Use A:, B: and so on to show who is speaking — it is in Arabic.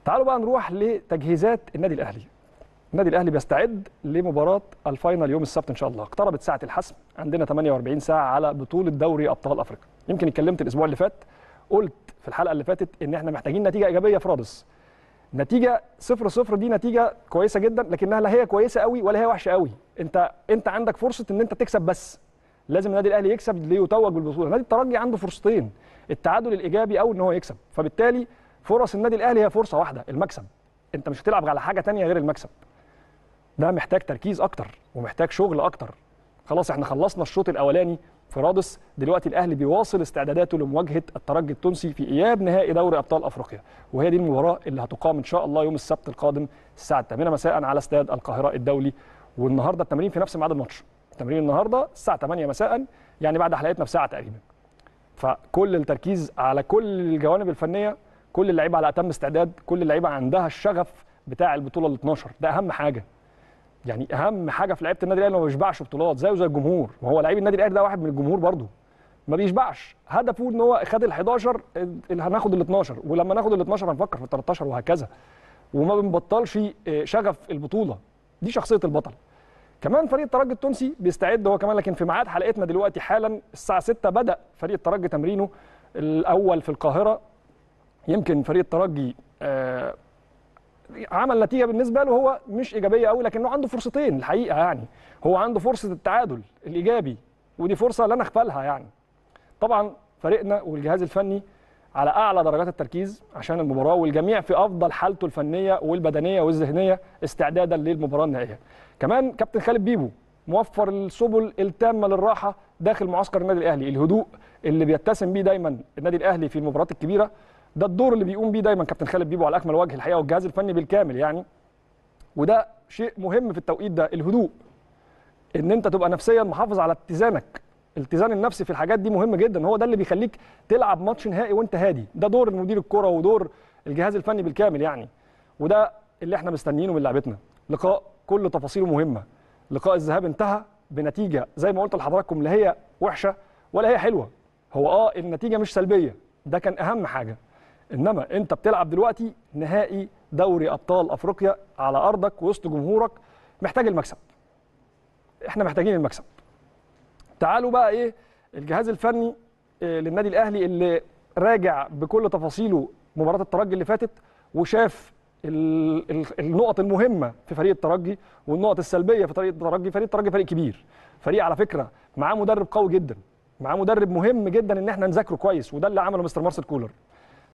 A: تعالوا بقى نروح لتجهيزات النادي الاهلي. النادي الاهلي بيستعد لمباراه الفاينل يوم السبت ان شاء الله. اقتربت ساعه الحسم، عندنا 48 ساعه على بطوله دوري ابطال افريقيا. يمكن اتكلمت الاسبوع اللي فات، قلت في الحلقه اللي فاتت ان احنا محتاجين نتيجه ايجابيه في رادس. نتيجه 0-0 دي نتيجه كويسه جدا، لكنها لا هي كويسه قوي ولا هي وحشه قوي. انت عندك فرصه ان انت تكسب، بس لازم النادي الاهلي يكسب ليتوج بالبطوله. نادي الترجي عنده فرصتين، التعادل الايجابي او ان هو يكسب، فبالتالي فرص النادي الاهلي هي فرصه واحده، المكسب. انت مش هتلعب على حاجه ثانيه غير المكسب. ده محتاج تركيز اكتر ومحتاج شغل اكتر. خلاص احنا خلصنا الشوط الاولاني في رادس، دلوقتي الاهلي بيواصل استعداداته لمواجهه الترجي التونسي في اياب نهائي دوري ابطال افريقيا، وهي دي المباراه اللي هتقام ان شاء الله يوم السبت القادم الساعه 8 مساء على استاد القاهره الدولي. والنهارده التمرين في نفس ميعاد الماتش، التمرين النهارده الساعه 8 مساء، يعني بعد حلقتنا بساعه تقريبا. فكل التركيز على كل الجوانب الفنيه، كل اللعيبه على اتم استعداد، كل اللعيبه عندها الشغف بتاع البطوله ال 12، ده اهم حاجه. يعني اهم حاجه في لعيبه النادي الاهلي، ما بيشبعش بطولات زيه زي الجمهور. ما هو لعيب النادي الاهلي ده واحد من الجمهور برضه، ما بيشبعش. هدفه ان هو خد ال 11 اللي هناخد ال 12، ولما ناخد ال 12 هنفكر في ال 13 وهكذا، وما بنبطلش شغف البطوله. دي شخصيه البطل. كمان فريق الترجي التونسي بيستعد هو كمان، لكن في ميعاد حلقتنا دلوقتي حالا الساعه 6 بدا فريق الترجي تمرينه الاول في القاهره. يمكن فريق الترجي عمل نتيجه بالنسبه له هو مش ايجابيه قوي، لكنه عنده فرصتين الحقيقه. يعني هو عنده فرصه التعادل الايجابي، ودي فرصه لا نغفلها. يعني طبعا فريقنا والجهاز الفني على اعلى درجات التركيز عشان المباراه، والجميع في افضل حالته الفنيه والبدنيه والذهنيه استعدادا للمباراه النهائيه. كمان كابتن خالد بيبو موفر السبل التامه للراحه داخل معسكر النادي الاهلي، الهدوء اللي بيتسم بيه دايما النادي الاهلي في المباريات الكبيره، ده الدور اللي بيقوم بيه دايما كابتن خالد بيبو على اكمل وجه الحقيقه، والجهاز الفني بالكامل يعني. وده شيء مهم في التوقيت ده، الهدوء، ان انت تبقى نفسيا محافظ على اتزانك. الاتزان النفسي في الحاجات دي مهم جدا، هو ده اللي بيخليك تلعب ماتش نهائي وانت هادي. ده دور مدير الكره ودور الجهاز الفني بالكامل يعني. وده اللي احنا مستنيينه من لعبتنا. لقاء كل تفاصيله مهمه. لقاء الذهاب انتهى بنتيجه زي ما قلت لحضراتكم لا هي وحشه ولا هي حلوه. هو النتيجه مش سلبيه، ده كان اهم حاجه. انما انت بتلعب دلوقتي نهائي دوري ابطال افريقيا على ارضك وسط جمهورك، محتاج المكسب. احنا محتاجين المكسب. تعالوا بقى الجهاز الفني للنادي الاهلي اللي راجع بكل تفاصيله مباراه الترجي اللي فاتت، وشاف النقط المهمه في فريق الترجي والنقط السلبيه في فريق الترجي. فريق الترجي فريق كبير، فريق على فكره معاه مدرب قوي جدا، معاه مدرب مهم جدا ان احنا نذاكره كويس، وده اللي عمله مستر مارسيل كولر.